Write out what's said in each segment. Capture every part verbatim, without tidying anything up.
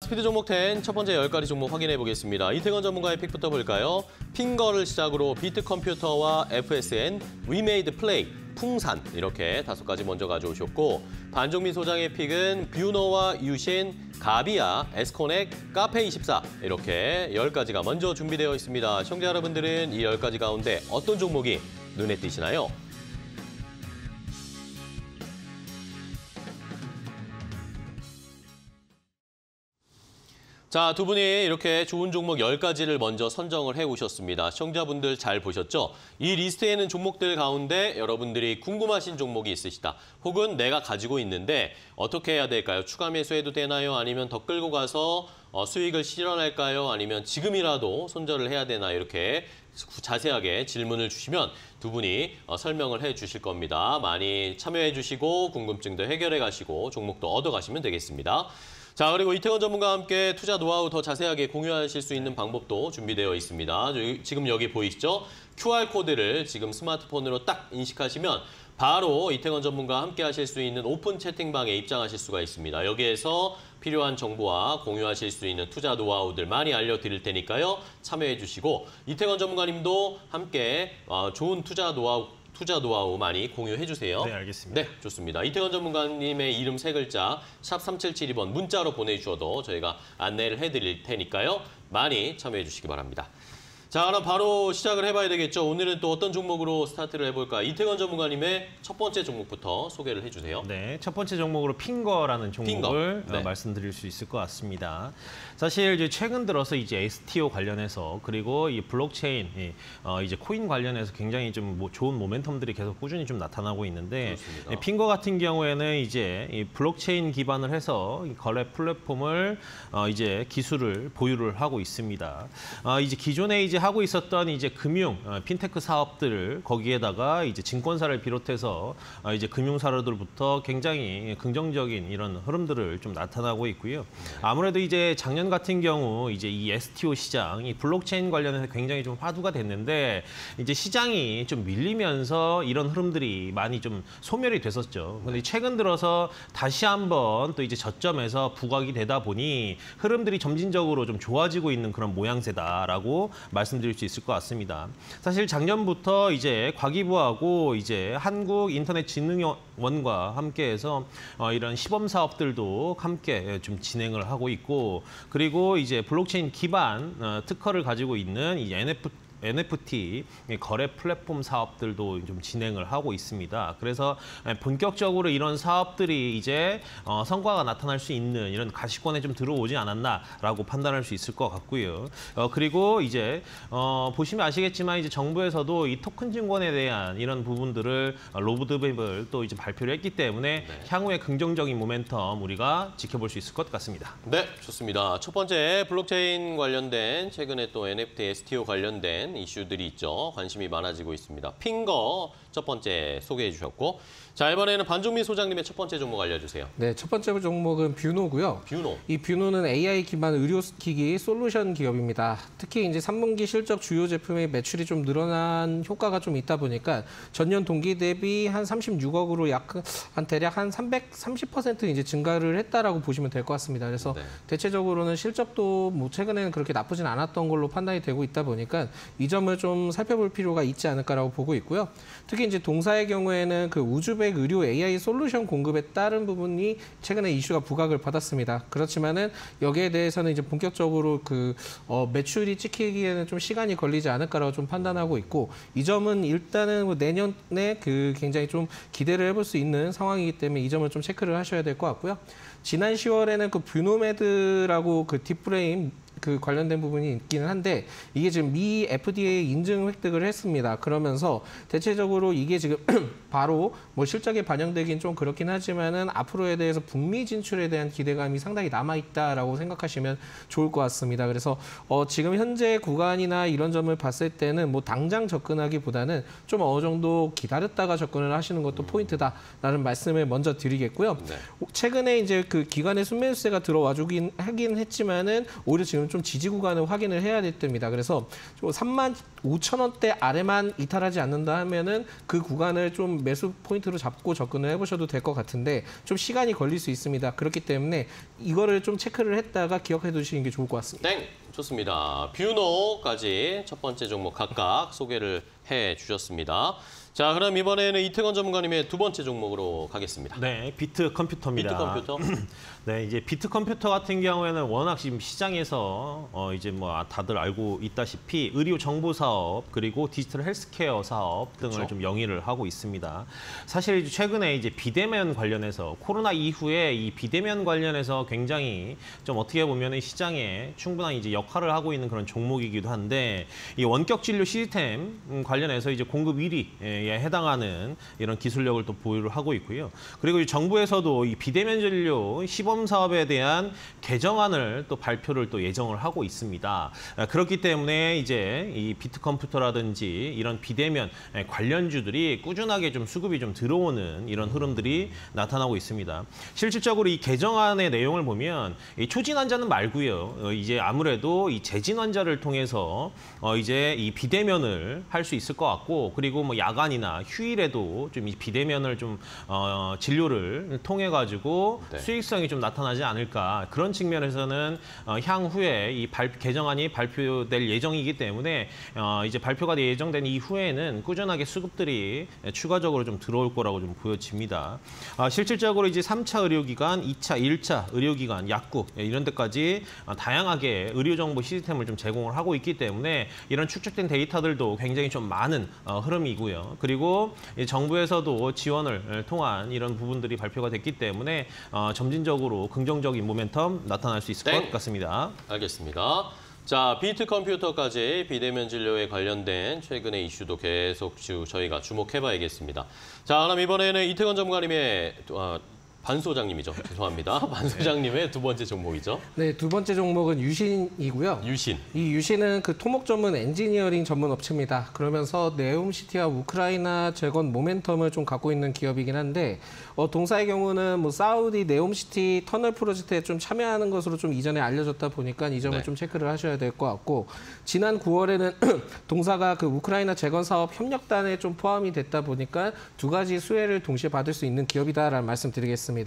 스피드 종목 텐 첫 번째 열 가지 종목 확인해 보겠습니다. 이태건 전문가의 픽부터 볼까요? 핑거를 시작으로 비트 컴퓨터와 에프에스엔, 위메이드 플레이, 풍산 이렇게 다섯 가지 먼저 가져오셨고 반종민 소장의 픽은 뷰노와 유신, 가비아, 에스코넥, 카페이십사 이렇게 열 가지가 먼저 준비되어 있습니다. 시청자 여러분들은 이 열 가지 가운데 어떤 종목이 눈에 띄시나요? 자, 두 분이 이렇게 좋은 종목 열 가지를 먼저 선정을 해오셨습니다. 시청자분들 잘 보셨죠? 이 리스트에 있는 종목들 가운데 여러분들이 궁금하신 종목이 있으시다. 혹은 내가 가지고 있는데 어떻게 해야 될까요? 추가 매수해도 되나요? 아니면 더 끌고 가서 어, 수익을 실현할까요? 아니면 지금이라도 손절을 해야 되나? 이렇게 자세하게 질문을 주시면 두 분이 어, 설명을 해주실 겁니다. 많이 참여해 주시고 궁금증도 해결해 가시고 종목도 얻어 가시면 되겠습니다. 자, 그리고 이태건 전문가와 함께 투자 노하우 더 자세하게 공유하실 수 있는 방법도 준비되어 있습니다. 지금 여기 보이시죠? 큐알코드를 지금 스마트폰으로 딱 인식하시면 바로 이태건 전문가와 함께 하실 수 있는 오픈 채팅방에 입장하실 수가 있습니다. 여기에서 필요한 정보와 공유하실 수 있는 투자 노하우들 많이 알려드릴 테니까요. 참여해 주시고 이태건 전문가님도 함께 좋은 투자 노하우 투자 노하우 많이 공유해 주세요. 네, 알겠습니다. 네, 좋습니다. 이태건 전문가님의 이름 세 글자 샵 삼칠칠이 번 문자로 보내주셔도 저희가 안내를 해드릴 테니까요. 많이 참여해 주시기 바랍니다. 자, 그럼 바로 시작을 해봐야 되겠죠. 오늘은 또 어떤 종목으로 스타트를 해볼까? 이태건 전문가님의 첫 번째 종목부터 소개를 해주세요. 네, 첫 번째 종목으로 핑거라는 종목을 핑거. 네. 어, 말씀드릴 수 있을 것 같습니다. 사실 이제 최근 들어서 이제 에스티오 관련해서 그리고 이 블록체인, 이, 어, 이제 코인 관련해서 굉장히 좀 뭐 좋은 모멘텀들이 계속 꾸준히 좀 나타나고 있는데 예, 핑거 같은 경우에는 이제 이 블록체인 기반을 해서 이 거래 플랫폼을 어, 이제 기술을 보유를 하고 있습니다. 어, 이제 기존에 이제 하고 있었던 이제 금융 어, 핀테크 사업들을 거기에다가 이제 증권사를 비롯해서 어, 이제 금융사들부터 굉장히 긍정적인 이런 흐름들을 좀 나타나고 있고요. 아무래도 이제 작년 같은 경우 이제 이 에스티오 시장, 이 블록체인 관련해서 굉장히 좀 화두가 됐는데 이제 시장이 좀 밀리면서 이런 흐름들이 많이 좀 소멸이 됐었죠. 근데 최근 들어서 다시 한번 또 이제 저점에서 부각이 되다 보니 흐름들이 점진적으로 좀 좋아지고 있는 그런 모양새다라고 말씀드릴 수 있을 것 같습니다. 사실 작년부터 이제 과기부하고 이제 한국인터넷진흥원과 함께해서 어, 이런 시범 사업들도 함께 좀 진행을 하고 있고 그리고 이제 블록체인 기반 어, 특허를 가지고 있는 이 엔에프티 엔에프티 거래 플랫폼 사업들도 좀 진행을 하고 있습니다. 그래서 본격적으로 이런 사업들이 이제 어, 성과가 나타날 수 있는 이런 가시권에 좀 들어오지 않았나라고 판단할 수 있을 것 같고요. 어, 그리고 이제 어, 보시면 아시겠지만 이제 정부에서도 이 토큰 증권에 대한 이런 부분들을 어, 로드맵을 또 이제 발표를 했기 때문에 네. 향후에 긍정적인 모멘텀 우리가 지켜볼 수 있을 것 같습니다. 네, 좋습니다. 첫 번째 블록체인 관련된 최근에 또 엔에프티, 에스티오 관련된 이슈들이 있죠. 관심이 많아지고 있습니다. 핑거 첫 번째 소개해 주셨고 자, 이번에는 반종민 소장님의 첫 번째 종목 알려주세요. 네, 첫 번째 종목은 뷰노고요. 뷰노. 이 뷰노는 에이아이 기반 의료기기 솔루션 기업입니다. 특히 이제 삼 분기 실적 주요 제품의 매출이 좀 늘어난 효과가 좀 있다 보니까 전년 동기 대비 한 삼십육억으로 약 한 대략 한 삼백삼십 퍼센트 이제 증가를 했다라고 보시면 될 것 같습니다. 그래서 네. 대체적으로는 실적도 뭐 최근에는 그렇게 나쁘진 않았던 걸로 판단이 되고 있다 보니까 이 점을 좀 살펴볼 필요가 있지 않을까라고 보고 있고요. 특히 이제 동사의 경우에는 그 우주백 의료 에이아이 솔루션 공급에 따른 부분이 최근에 이슈가 부각을 받았습니다. 그렇지만은 여기에 대해서는 이제 본격적으로 그 어, 매출이 찍히기에는 좀 시간이 걸리지 않을까라고 좀 판단하고 있고 이 점은 일단은 뭐 내년에 그 굉장히 좀 기대를 해볼 수 있는 상황이기 때문에 이 점을 좀 체크를 하셔야 될 것 같고요. 지난 시월에는 그 뷰노메드라고 그 딥브레인 그 관련된 부분이 있기는 한데 이게 지금 미 에프디에이 인증 획득을 했습니다. 그러면서 대체적으로 이게 지금 바로 뭐 실적에 반영되긴 좀 그렇긴 하지만은 앞으로에 대해서 북미 진출에 대한 기대감이 상당히 남아있다라고 생각하시면 좋을 것 같습니다. 그래서 어 지금 현재 구간이나 이런 점을 봤을 때는 뭐 당장 접근하기보다는 좀 어느 정도 기다렸다가 접근을 하시는 것도 포인트다라는 말씀을 먼저 드리겠고요. 네. 최근에 이제 그 기관의 순매수세가 들어와주긴 하긴 했지만은 오히려 지금 보면 좀 지지 구간을 확인을 해야 될 때입니다. 그래서 삼만 오천 원대 아래만 이탈하지 않는다 하면은 그 구간을 좀 매수 포인트로 잡고 접근을 해보셔도 될 것 같은데 좀 시간이 걸릴 수 있습니다. 그렇기 때문에 이거를 좀 체크를 했다가 기억해 두시는 게 좋을 것 같습니다. 땡! 좋습니다. 뷰노까지 첫 번째 종목 각각 소개를 해주셨습니다. 자, 그럼 이번에는 이태권 전문가님의 두 번째 종목으로 가겠습니다. 네, 비트 컴퓨터입니다. 비트 컴퓨터? 네, 이제 비트 컴퓨터 같은 경우에는 워낙 지금 시장에서 어 이제 뭐 다들 알고 있다시피 의료 정보 사업 그리고 디지털 헬스케어 사업 등을 그렇죠. 좀 영위를 하고 있습니다. 사실 최근에 이제 비대면 관련해서 코로나 이후에 이 비대면 관련해서 굉장히 좀 어떻게 보면 시장에 충분한 이제 역할을 하고 있는 그런 종목이기도 한데 이 원격 진료 시스템 관련해서 이제 공급 일 위에 해당하는 이런 기술력을 또 보유를 하고 있고요. 그리고 이 정부에서도 이 비대면 진료 시범 사업에 대한 개정안을 또 발표를 또 예정을 하고 있습니다. 그렇기 때문에 이제 이 비트 컴퓨터라든지 이런 비대면 관련주들이 꾸준하게 좀 수급이 좀 들어오는 이런 흐름들이 나타나고 있습니다. 실질적으로 이 개정안의 내용을 보면 이 초진 환자는 말고요. 이제 아무래도 이 재진 환자를 통해서 어 이제 이 비대면을 할 수 있을 것 같고 그리고 뭐 야간이나 휴일에도 좀 이 비대면을 좀 어 진료를 통해 가지고 네. 수익성이 좀 나타나지 않을까 그런 측면에서는 어, 향후에 이 발, 개정안이 발표될 예정이기 때문에 어, 이제 발표가 예정된 이후에는 꾸준하게 수급들이 추가적으로 좀 들어올 거라고 좀 보여집니다. 어, 실질적으로 이제 삼 차 의료기관, 이 차, 일 차 의료기관, 약국 이런 데까지 어, 다양하게 의료정보 시스템을 좀 제공을 하고 있기 때문에 이런 축적된 데이터들도 굉장히 좀 많은 어, 흐름이고요. 그리고 이 정부에서도 지원을 통한 이런 부분들이 발표가 됐기 때문에 어, 점진적으로 긍정적인 모멘텀 나타날 수 있을 땡. 것 같습니다. 알겠습니다. 자, 비트 컴퓨터까지 비대면 진료에 관련된 최근의 이슈도 계속 주, 저희가 주목해봐야겠습니다. 자, 그럼 이번에는 이태권 전문가님의 어, 반 소장님이죠. 죄송합니다. 반 소장님의 두 번째 종목이죠. 네, 두 번째 종목은 유신이고요. 유신. 이 유신은 그 토목 전문 엔지니어링 전문 업체입니다. 그러면서 네옴시티와 우크라이나 재건 모멘텀을 좀 갖고 있는 기업이긴 한데 어, 동사의 경우는 뭐 사우디 네옴시티 터널 프로젝트에 좀 참여하는 것으로 좀 이전에 알려졌다 보니까 이 점을 네. 좀 체크를 하셔야 될 것 같고 지난 구월에는 동사가 그 우크라이나 재건 사업 협력단에 좀 포함이 됐다 보니까 두 가지 수혜를 동시에 받을 수 있는 기업이다라는 말씀드리겠습니다.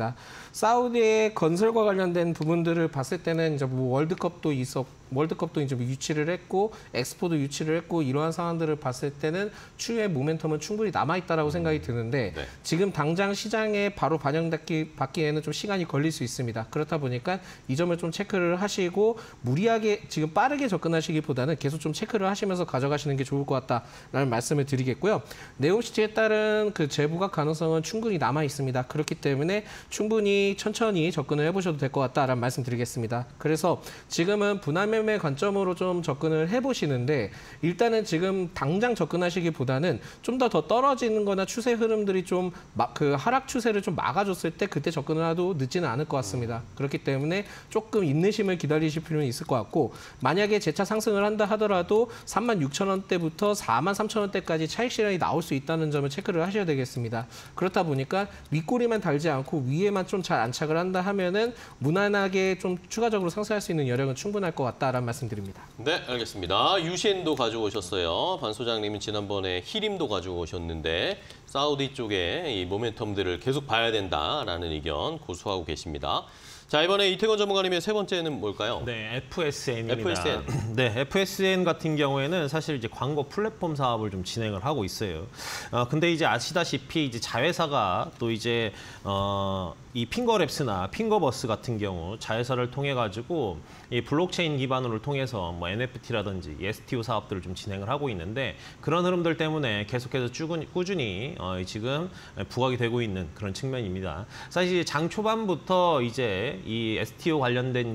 사우디의 건설과 관련된 부분들을 봤을 때는 이제 뭐 월드컵도 있었, 월드컵도 이제 뭐 유치를 했고 엑스포도 유치를 했고 이러한 상황들을 봤을 때는 추후의 모멘텀은 충분히 남아 있다라고 생각이 드는데 네. 지금 당장 시장에 바로 반영받기 받기에는 좀 시간이 걸릴 수 있습니다. 그렇다 보니까 이 점을 좀 체크를 하시고 무리하게 지금 빠르게 접근하시기보다는 계속 좀 체크를 하시면서 가져가시는 게 좋을 것 같다라는 말씀을 드리겠고요. 네옴시티에 따른 그 재부각 가능성은 충분히 남아 있습니다. 그렇기 때문에 충분히 천천히 접근을 해보셔도 될 것 같다라는 말씀 드리겠습니다. 그래서 지금은 분할 매매 관점으로 좀 접근을 해보시는데 일단은 지금 당장 접근하시기보다는 좀 더 더 떨어지는 거나 추세 흐름들이 좀 그 하락 추세를 좀 막아줬을 때 그때 접근을 해도 늦지는 않을 것 같습니다. 그렇기 때문에 조금 인내심을 기다리실 필요는 있을 것 같고 만약에 재차 상승을 한다 하더라도 삼만 육천 원대부터 사만 삼천 원대까지 차익 실현이 나올 수 있다는 점을 체크를 하셔야 되겠습니다. 그렇다 보니까 윗꼬리만 달지 않고 위에만 좀 잘 안착을 한다 하면은 무난하게 좀 추가적으로 상승할 수 있는 여력은 충분할 것 같다라는 말씀드립니다. 네, 알겠습니다. 유신도 가져오셨어요. 반 소장님은 지난번에 히림도 가져오셨는데 사우디 쪽에 이 모멘텀들을 계속 봐야 된다라는 의견 고수하고 계십니다. 자, 이번에 이태권 전문가님의 세 번째는 뭘까요? 네, 에프에스엔입니다. 에프에스엔. 네, 에프에스엔 같은 경우에는 사실 이제 광고 플랫폼 사업을 좀 진행을 하고 있어요. 어, 근데 이제 아시다시피 이제 자회사가 또 이제 어, 이 핑거랩스나 핑거버스 같은 경우 자회사를 통해 가지고 이 블록체인 기반으로 통해서 뭐 엔에프티라든지 에스티오 사업들을 좀 진행을 하고 있는데 그런 흐름들 때문에 계속해서 꾸준히, 꾸준히 어, 지금 부각이 되고 있는 그런 측면입니다. 사실 장 초반부터 이제 이 에스티오 관련된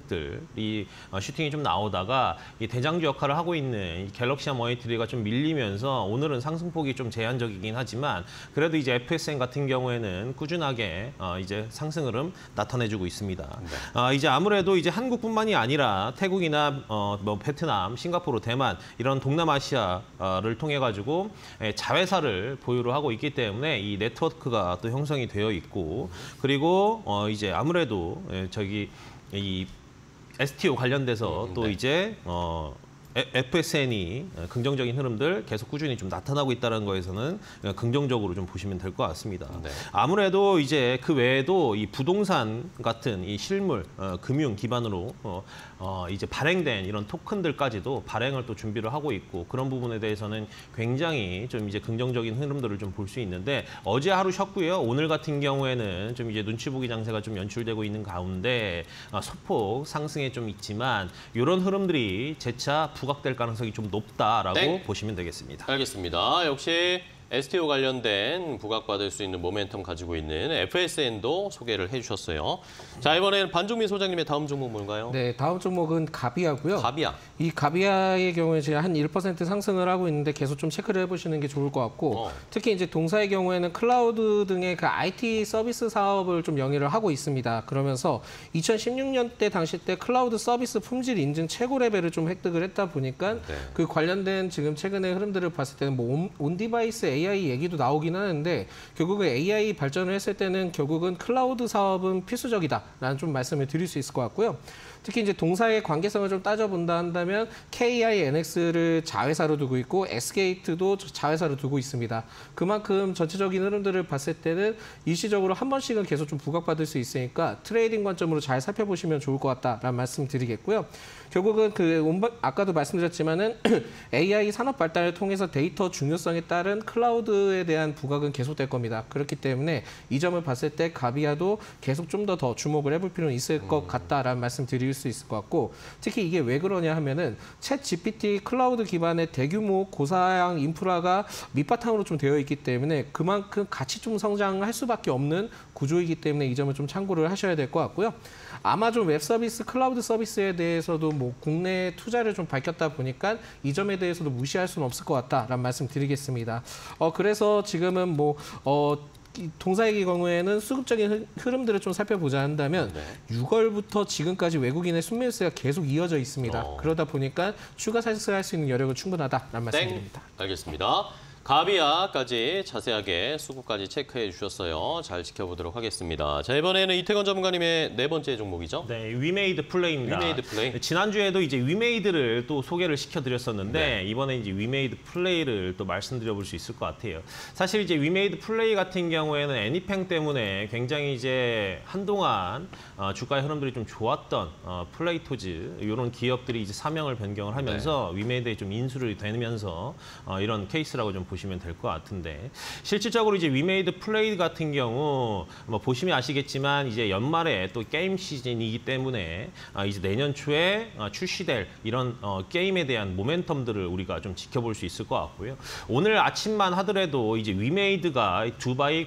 종목들이 어, 슈팅이 좀 나오다가 이 대장주 역할을 하고 있는 이 갤럭시와 머니터리가 좀 밀리면서 오늘은 상승폭이 좀 제한적이긴 하지만 그래도 이제 에프에스엔 같은 경우에는 꾸준하게 어, 이제 상승 흐름 나타내주고 있습니다. 네. 어, 이제 아무래도 이제 한국뿐만이 아니라 태국이나 어, 뭐 베트남, 싱가포르, 대만 이런 동남아시아를 통해 가지고 자회사를 보유를 하고 있기 때문에 이 네트워크가 또 형성이 되어 있고 그리고 어, 이제 아무래도 저기 이 에스티오 관련돼서 음, 또 네. 이제 어, 에프에스엔이 긍정적인 흐름들 계속 꾸준히 좀 나타나고 있다는 거에서는 긍정적으로 좀 보시면 될 것 같습니다. 네. 아무래도 이제 그 외에도 이 부동산 같은 이 실물, 어, 금융 기반으로 어, 어, 이제 발행된 이런 토큰들까지도 발행을 또 준비를 하고 있고 그런 부분에 대해서는 굉장히 좀 이제 긍정적인 흐름들을 좀 볼 수 있는데 어제 하루 쉬었고요. 오늘 같은 경우에는 좀 이제 눈치 보기 장세가 좀 연출되고 있는 가운데 어, 소폭 상승에 좀 있지만 이런 흐름들이 재차 부각될 가능성이 좀 높다라고 땡. 보시면 되겠습니다. 알겠습니다. 역시 에스티오 관련된 부각받을 수 있는 모멘텀 가지고 있는 에프에스엔도 소개를 해주셨어요. 자, 이번에는 반종민 소장님의 다음 종목 뭔가요? 네, 다음 종목은 가비아고요. 가비아. 이 가비아의 경우에 지금 한 일 퍼센트 상승을 하고 있는데 계속 좀 체크를 해보시는 게 좋을 것 같고 어. 특히 이제 동사의 경우에는 클라우드 등의 그 아이티 서비스 사업을 좀 영위를 하고 있습니다. 그러면서 이천십육 년대 당시 때 클라우드 서비스 품질 인증 최고 레벨을 좀 획득을 했다 보니까 네. 그 관련된 지금 최근의 흐름들을 봤을 때는 뭐 온디바이스 에이아이 얘기도 나오긴 하는데 결국은 에이아이 발전을 했을 때는 결국은 클라우드 사업은 필수적이다라는 좀 말씀을 드릴 수 있을 것 같고요. 특히 이제 동사의 관계성을 좀 따져본다 한다면 케이아이엔엑스를 자회사로 두고 있고 S게이트도 자회사로 두고 있습니다. 그만큼 전체적인 흐름들을 봤을 때는 일시적으로 한 번씩은 계속 좀 부각받을 수 있으니까 트레이딩 관점으로 잘 살펴보시면 좋을 것 같다라는 말씀 드리겠고요. 결국은 그 아까도 말씀드렸지만은 에이아이 산업 발달을 통해서 데이터 중요성에 따른 클라우드에 대한 부각은 계속될 겁니다. 그렇기 때문에 이 점을 봤을 때 가비아도 계속 좀 더 더 주목을 해볼 필요는 있을 것 같다라는 말씀 드릴 수 있을 것 같고 특히 이게 왜 그러냐 하면은 챗 지피티 클라우드 기반의 대규모 고사양 인프라가 밑바탕으로 좀 되어 있기 때문에 그만큼 같이 좀 성장할 수밖에 없는 구조이기 때문에 이 점을 좀 참고를 하셔야 될 것 같고요. 아마존 웹 서비스, 클라우드 서비스에 대해서도 뭐 국내 투자를 좀 밝혔다 보니까 이 점에 대해서도 무시할 수는 없을 것 같다라는 말씀 드리겠습니다. 어, 그래서 지금은 뭐, 어, 동사의 경우에는 수급적인 흐름들을 좀 살펴보자 한다면 네. 유월부터 지금까지 외국인의 순매수가 계속 이어져 있습니다. 어. 그러다 보니까 추가 살수할 수 있는 여력은 충분하다라는 말씀드립니다. 알겠습니다. 가비아까지 자세하게 수급까지 체크해 주셨어요. 잘 지켜보도록 하겠습니다. 자, 이번에는 이태건 전문가님의 네 번째 종목이죠. 네, 위메이드 플레이입니다. 위메이드 플레이. 지난주에도 이제 위메이드를 또 소개를 시켜드렸었는데 네. 이번에 이제 위메이드 플레이를 또 말씀드려볼 수 있을 것 같아요. 사실 이제 위메이드 플레이 같은 경우에는 애니팽 때문에 굉장히 이제 한동안 어, 주가의 흐름들이 좀 좋았던 어, 플레이토즈 이런 기업들이 이제 사명을 변경을 하면서 네. 위메이드에 좀 인수를 되면서 어, 이런 케이스라고 좀 보시면 될 것 같은데 실질적으로 이제 위메이드 플레이 같은 경우 뭐 보시면 아시겠지만 이제 연말에 또 게임 시즌이기 때문에 아 이제 내년 초에 출시될 이런 어 게임에 대한 모멘텀들을 우리가 좀 지켜볼 수 있을 것 같고요. 오늘 아침만 하더라도 이제 위메이드가 두바이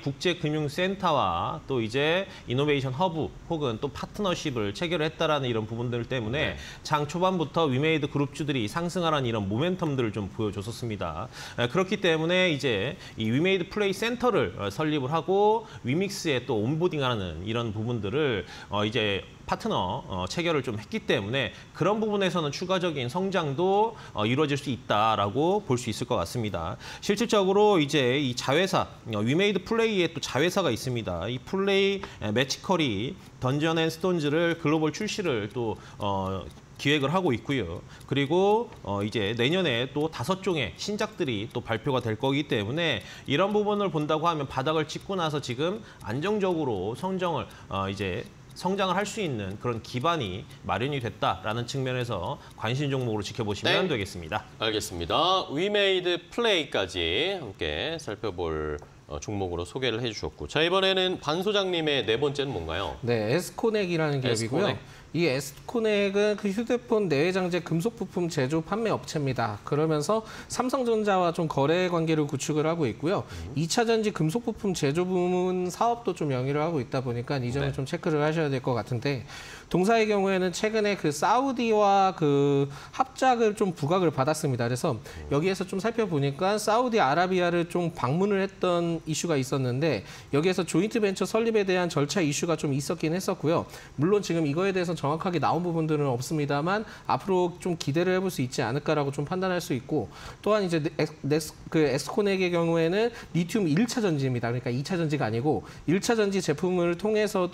국제금융센터와 또 이제 이노베이션 허브 혹은 또 파트너십을 체결했다라는 이런 부분들 때문에 네. 장 초반부터 위메이드 그룹주들이 상승하라는 이런 모멘텀들을 좀 보여줬었습니다. 그렇기 때문에 때문에 이제 이 위메이드 플레이 센터를 설립을 하고 위믹스에 또 온보딩하는 이런 부분들을 어 이제 파트너 어 체결을 좀 했기 때문에 그런 부분에서는 추가적인 성장도 어 이루어질 수 있다라고 볼 수 있을 것 같습니다. 실질적으로 이제 이 자회사 어 위메이드 플레이에 또 자회사가 있습니다. 이 플레이 매치컬이 던전 앤 스톤즈를 글로벌 출시를 또 어 기획을 하고 있고요. 그리고 어 이제 내년에 또 다섯 종의 신작들이 또 발표가 될 거기 때문에 이런 부분을 본다고 하면 바닥을 찍고 나서 지금 안정적으로 성장을 어 이제 성장을 할 수 있는 그런 기반이 마련이 됐다라는 측면에서 관심 종목으로 지켜보시면 네. 되겠습니다. 알겠습니다. 위메이드 플레이까지 함께 살펴볼 어, 종목으로 소개를 해주셨고 자 이번에는 반 소장님의 네 번째는 뭔가요? 네, 에스코넥이라는 기업이고요. 에스코넥. 이 에스코넥은 그 휴대폰 내외장재 금속 부품 제조 판매 업체입니다. 그러면서 삼성전자와 좀 거래 관계를 구축을 하고 있고요. 음. 이 차 전지 금속 부품 제조 부문 사업도 좀 영위를 하고 있다 보니까 이 점을 네. 좀 체크를 하셔야 될 것 같은데 동사의 경우에는 최근에 그 사우디와 그 합작을 좀 부각을 받았습니다. 그래서 여기에서 좀 살펴보니까 사우디 아라비아를 좀 방문을 했던 이슈가 있었는데 여기에서 조인트 벤처 설립에 대한 절차 이슈가 좀 있었긴 했었고요. 물론 지금 이거에 대해서 정확하게 나온 부분들은 없습니다만 앞으로 좀 기대를 해볼 수 있지 않을까라고 좀 판단할 수 있고 또한 이제 넥스, 그 에스코넥의 경우에는 리튬 일 차 전지입니다. 그러니까 이 차 전지가 아니고 일 차 전지 제품을 통해서도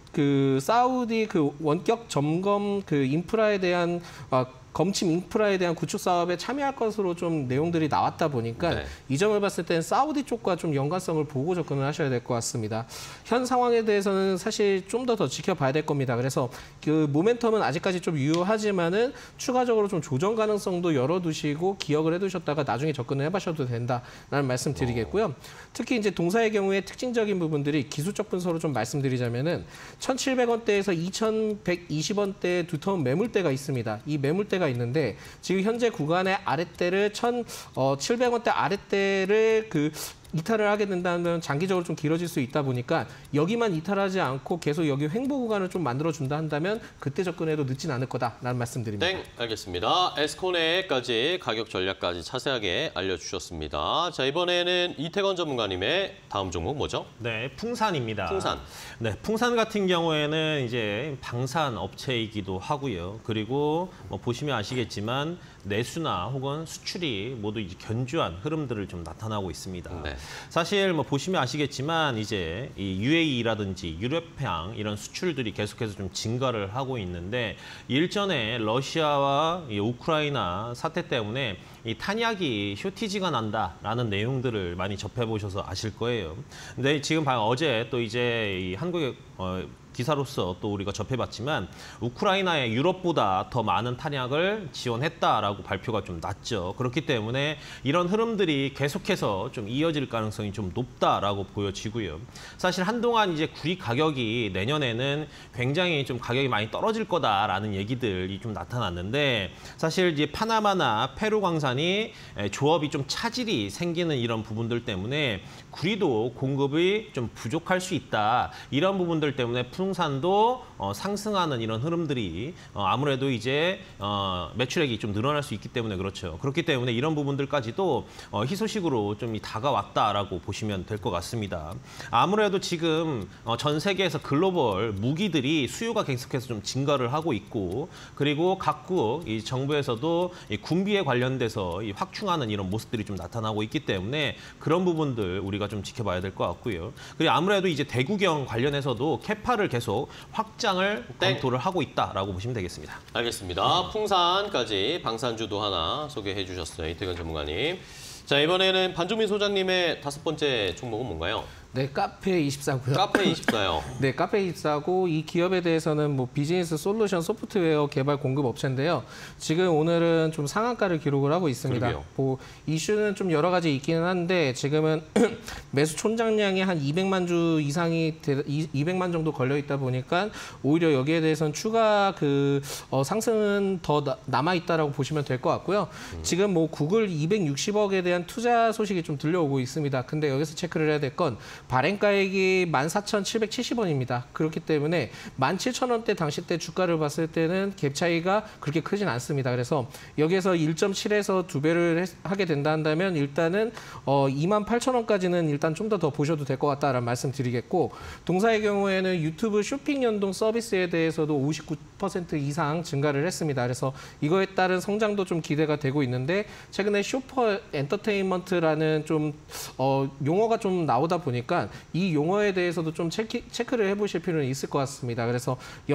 그 사우디 그 원격 점검 그 인프라에 대한 아, 검침 인프라에 대한 구축 사업에 참여할 것으로 좀 내용들이 나왔다 보니까 네. 이 점을 봤을 때는 사우디 쪽과 좀 연관성을 보고 접근을 하셔야 될 것 같습니다. 현 상황에 대해서는 사실 좀 더 더 지켜봐야 될 겁니다. 그래서 그 모멘텀은 아직까지 좀 유효하지만은 추가적으로 좀 조정 가능성도 열어두시고 기억을 해두셨다가 나중에 접근을 해보셔도 된다라는 말씀 드리겠고요. 특히 이제 동사의 경우에 특징적인 부분들이 기술적 분석으로 좀 말씀드리자면은 천칠백 원대에서 이천백이십 원대 두터운 매물대가 있습니다. 이 매물대가 있는데 지금 현재 구간의 아랫대를 천칠백 원대 아랫대를 그 이탈을 하게 된다면 장기적으로 좀 길어질 수 있다 보니까 여기만 이탈하지 않고 계속 여기 횡보 구간을 좀 만들어준다 한다면 그때 접근해도 늦진 않을 거다라는 말씀드립니다. 땡, 알겠습니다. 에스코네까지 가격 전략까지 자세하게 알려주셨습니다. 자, 이번에는 이태건 전문가님의 다음 종목 뭐죠? 네, 풍산입니다. 풍산. 네, 풍산 같은 경우에는 이제 방산 업체이기도 하고요. 그리고 뭐 보시면 아시겠지만 내수나 혹은 수출이 모두 이제 견조한 흐름들을 좀 나타나고 있습니다. 네. 사실 뭐 보시면 아시겠지만 이제 이 유에이라든지 유럽향 이런 수출들이 계속해서 좀 증가를 하고 있는데 일전에 러시아와 이 우크라이나 사태 때문에 이 탄약이 쇼티지가 난다라는 내용들을 많이 접해보셔서 아실 거예요. 근데 지금 봐 어제 또 이제 이 한국의 어, 기사로서 또 우리가 접해봤지만 우크라이나의 유럽보다 더 많은 탄약을 지원했다라고 발표가 좀 났죠. 그렇기 때문에 이런 흐름들이 계속해서 좀 이어질 가능성이 좀 높다라고 보여지고요. 사실 한동안 이제 구리 가격이 내년에는 굉장히 좀 가격이 많이 떨어질 거다라는 얘기들이 좀 나타났는데 사실 이제 파나마나 페루 광산이 조업이 좀 차질이 생기는 이런 부분들 때문에 구리도 공급이 좀 부족할 수 있다. 이런 부분들 때문에 풍산도 어, 상승하는 이런 흐름들이 어, 아무래도 이제 어, 매출액이 좀 늘어날 수 있기 때문에 그렇죠. 그렇기 때문에 이런 부분들까지도 어, 희소식으로 좀 다가왔다라고 보시면 될 것 같습니다. 아무래도 지금 어, 전 세계에서 글로벌 무기들이 수요가 계속해서 좀 증가를 하고 있고 그리고 각국 이 정부에서도 이 군비에 관련돼서 이 확충하는 이런 모습들이 좀 나타나고 있기 때문에 그런 부분들 우리가 좀 지켜봐야 될 것 같고요. 그리고 아무래도 이제 대구경 관련해서도 캐파를 계속 확장을 땡. 검토를 하고 있다라고 보시면 되겠습니다. 알겠습니다. 풍산까지 방산주도 하나 소개해 주셨어요. 이태건 전문가님. 자, 이번에는 반종민 소장님의 다섯 번째 종목은 뭔가요? 네, 카페 이십사고요. 카페 이십사요. 네, 카페 이십사고 이 기업에 대해서는 뭐 비즈니스 솔루션 소프트웨어 개발 공급 업체인데요. 지금 오늘은 좀 상한가를 기록을 하고 있습니다. 그러게요. 뭐 이슈는 좀 여러 가지 있기는 한데 지금은 매수 촌장량이 한 이백만 주 이상이 이백만 정도 걸려 있다 보니까 오히려 여기에 대해서는 추가 그 어, 상승은 더 나, 남아 있다라고 보시면 될 것 같고요. 음. 지금 뭐 구글 이백육십억에 대한 투자 소식이 좀 들려오고 있습니다. 근데 여기서 체크를 해야 될 건 발행가액이 만 사천칠백칠십 원입니다. 그렇기 때문에 만 칠천 원대 당시 때 주가를 봤을 때는 갭 차이가 그렇게 크진 않습니다. 그래서 여기에서 일 점 칠에서 두 배를 하게 된다 한다면 일단은 어, 이만 팔천 원까지는 일단 좀 더 더 보셔도 될 것 같다라는 말씀 드리겠고 동사의 경우에는 유튜브 쇼핑 연동 서비스에 대해서도 오십구 퍼센트 이상 증가를 했습니다. 그래서 이거에 따른 성장도 좀 기대가 되고 있는데 최근에 쇼퍼 엔터테인먼트라는 좀 어, 용어가 좀 나오다 보니까 이 용어에 대해서도 좀 체크, 체크를 해보실 필요는 있을 것 같습니다. 그래서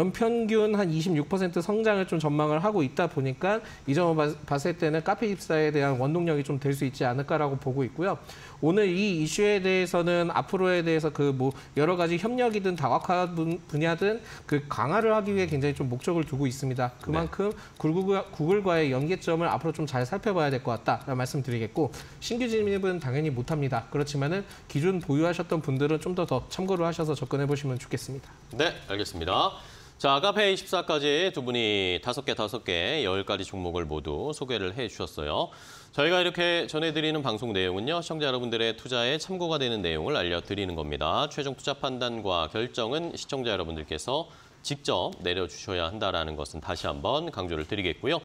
연평균 한 이십육 퍼센트 성장을 좀 전망을 하고 있다 보니까 이 점을 봤을 때는 카페 이십사에 대한 원동력이 좀 될 수 있지 않을까라고 보고 있고요. 오늘 이 이슈에 대해서는 앞으로에 대해서 그 뭐 여러 가지 협력이든 다각화 분야든 그 강화를 하기 위해 굉장히 좀 목적을 두고 있습니다. 그만큼 네. 구글과, 구글과의 연계점을 앞으로 좀 잘 살펴봐야 될 것 같다라는 말씀드리겠고 신규 진입은 당연히 못합니다. 그렇지만은 기존 보유하셨던 분들은 좀 더 더 참고를 하셔서 접근해 보시면 좋겠습니다. 네, 알겠습니다. 자, 카페 이십사까지 두 분이 다섯 개, 다섯 개, 열 가지 종목을 모두 소개를 해주셨어요. 저희가 이렇게 전해드리는 방송 내용은요, 시청자 여러분들의 투자에 참고가 되는 내용을 알려드리는 겁니다. 최종 투자 판단과 결정은 시청자 여러분들께서 직접 내려주셔야 한다는 것은 다시 한번 강조를 드리겠고요.